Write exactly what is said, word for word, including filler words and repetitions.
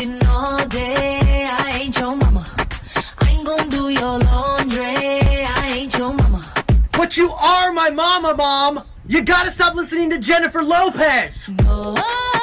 cooking all day. I ain't your mama. I ain't gonna do your laundry. I ain't your mama. But you are my mama, Mom. You gotta stop listening to Jennifer Lopez. No.